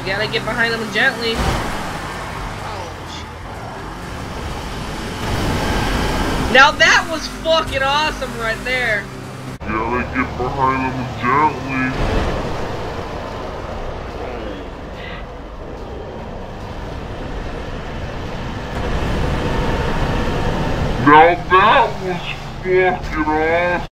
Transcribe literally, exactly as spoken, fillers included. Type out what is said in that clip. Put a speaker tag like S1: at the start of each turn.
S1: gotta get behind them gently. Now that was fucking awesome right there.
S2: Gotta get behind them gently. Now that was fucking awesome.